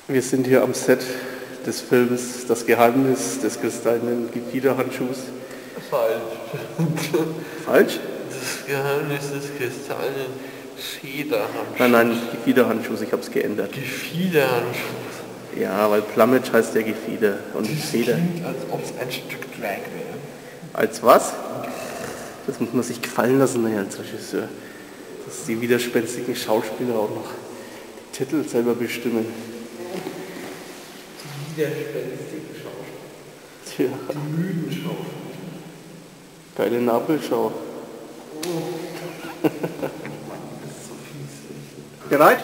Wir sind hier am Set des Films Das Geheimnis des kristallenen Gefiederhandschuhs. Falsch. Falsch? Das Geheimnis des kristallenen Federhandschuhs. Nein, nicht Gefiederhandschuhs, ich habe es geändert. Gefiederhandschuhs. Ja, weil Plumage heißt ja Gefieder und Das Feder. klingt, als ob es ein Stück Drag wäre. Als was? Das muss man sich gefallen lassen als Regisseur. Dass die widerspenstigen Schauspieler auch noch die Titel selber bestimmen. Die widerspenstigen Schauspieler. Tja, Die müden Schauspieler. geile Nabelschau. Das ist so fies. Bereit?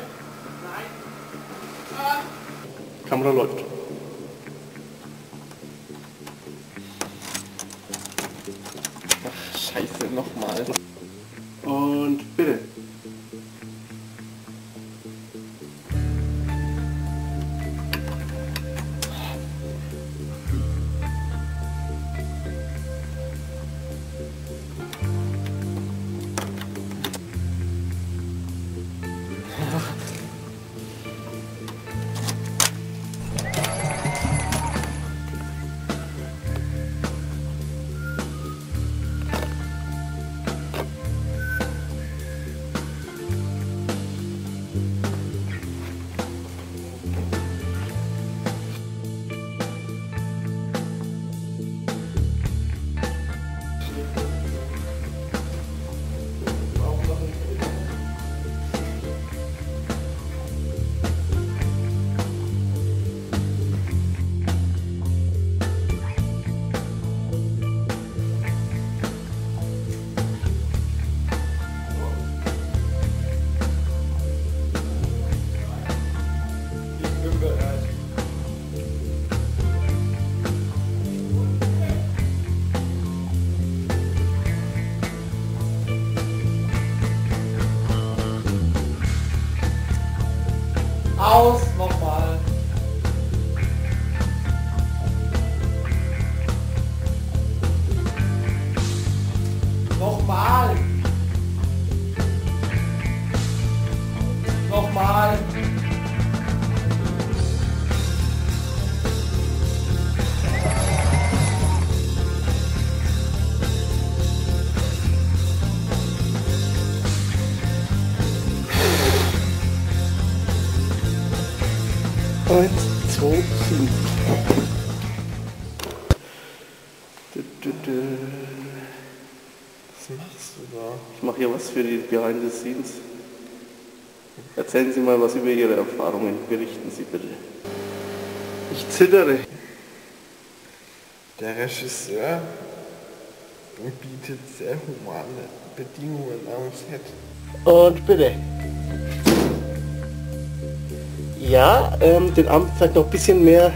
Kamera läuft. Ach, scheiße, nochmal. Und bitte. Aus, nochmal. Nochmal. Nochmal. Eins, zwei, fünf. Was machst du da? Ich mache hier was für die Behind the Scenes. Erzählen Sie mal was über Ihre Erfahrungen. Berichten Sie bitte. Ich zittere. Der Regisseur bietet sehr humane Bedingungen am Set. Und bitte. Ja, den Arm vielleicht noch ein bisschen mehr.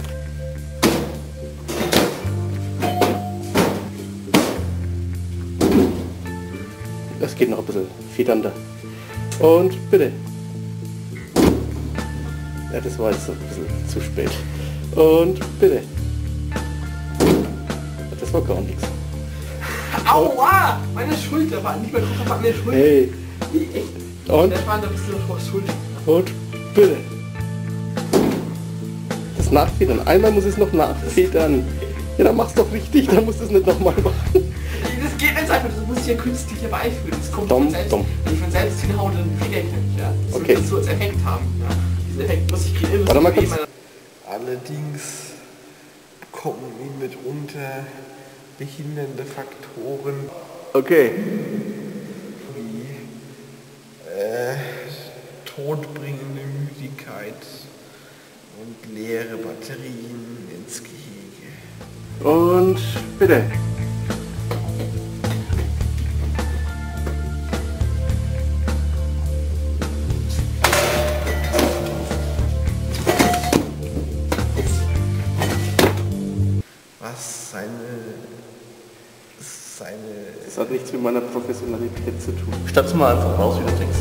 Das geht noch ein bisschen federnder. Und bitte. Ja, das war jetzt ein bisschen zu spät. Und bitte. Das war gar nichts. Aua! Meine Schulter war nicht mehr drauf, aber meine Schulter. Hey. Echt? Und? Der war ein bisschen vor Schulter. Und bitte. Das Nachfedern. Einmal muss es noch nachfedern. Ja, dann mach's doch richtig, dann musst du es nicht nochmal machen. Das geht nicht einfach, das muss ich ja künstlich herbeiführen. Das kommt Dumm, von selbst. dumm. Wenn ich von selbst hinhaue, dann federe ich nicht. Ja? Das Okay. wird so als Effekt haben. Ja? Diesen Effekt muss ich kreieren. Warte mal kurz. Allerdings kommen ihm mitunter behindernde Faktoren Okay. wie todbringende Müdigkeit und leere Batterien ins Gehege. Und bitte. Was Das hat nichts mit meiner Professionalität zu tun. Statt's mal einfach raus, wie du denkst.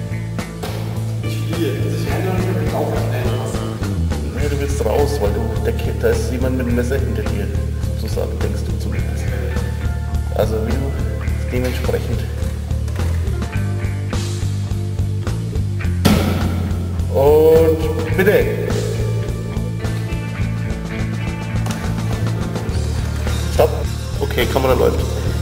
Ich kann doch nicht mehr aufstellen lassen. Naja, du willst raus, weil da ist jemand mit einem Messer hinter dir, sozusagen, denkst du zumindest. Also wie du dementsprechend. Und bitte. Okay, Kamera läuft.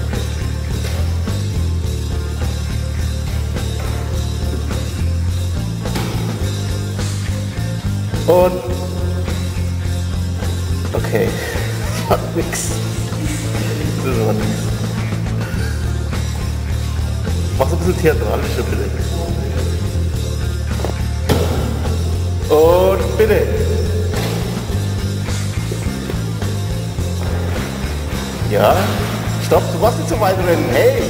Und... Okay. Ich hab nix. Das war nix. Mach's ein bisschen theatralischer, bitte. Und bitte. Ja? Stopp, du machst nicht so weit rennen. Hey!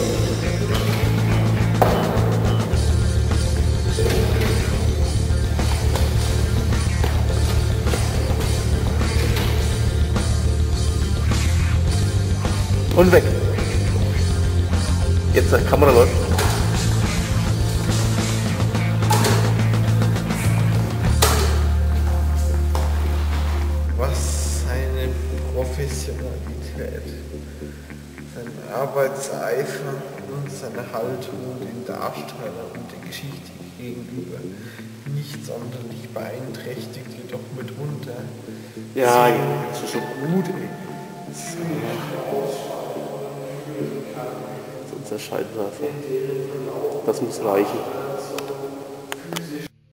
Und weg. Jetzt die Kamera läuft. Was seine Professionalität, sein Arbeitseifer und seine Haltung den Darstellern und der Geschichte gegenüber nicht sonderlich beeinträchtigt, jedoch mitunter Ja, das ist schon gut, ey. Das ist unser Scheinwerfer. Das muss reichen.